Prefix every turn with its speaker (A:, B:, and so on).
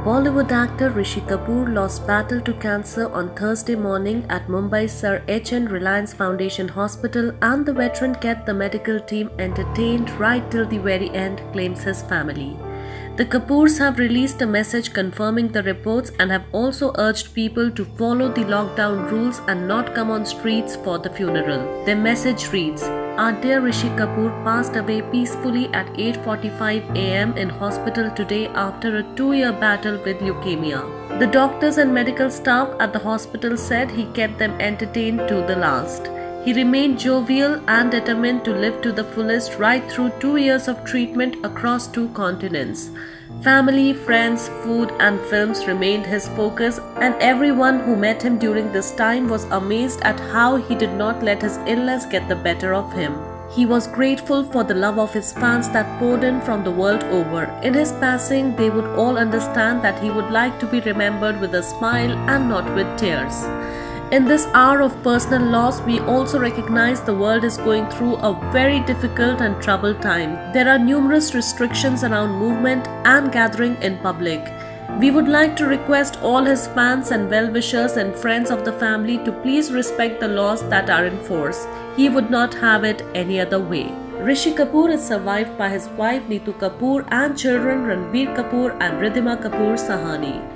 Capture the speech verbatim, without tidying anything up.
A: Bollywood actor Rishi Kapoor lost battle to cancer on Thursday morning at Mumbai's Sir H N Reliance Foundation Hospital, and the veteran kept the medical team entertained right till the very end, claims his family. The Kapoors have released a message confirming the reports and have also urged people to follow the lockdown rules and not come on streets for the funeral. Their message reads, "Our dear Rishi Kapoor passed away peacefully at eight forty-five a m in hospital today after a two-year battle with leukemia. The doctors and medical staff at the hospital said he kept them entertained to the last. He remained jovial and determined to live to the fullest right through two years of treatment across two continents. Family, friends, food and films remained his focus, and everyone who met him during this time was amazed at how he did not let his illness get the better of him. He was grateful for the love of his fans that poured in from the world over. In his passing, they would all understand that he would like to be remembered with a smile and not with tears. In this hour of personal loss, we also recognize the world is going through a very difficult and troubled time. There are numerous restrictions around movement and gathering in public. We would like to request all his fans and well-wishers and friends of the family to please respect the laws that are in force. He would not have it any other way." Rishi Kapoor is survived by his wife Neetu Kapoor and children Ranbir Kapoor and Riddhima Kapoor Sahani.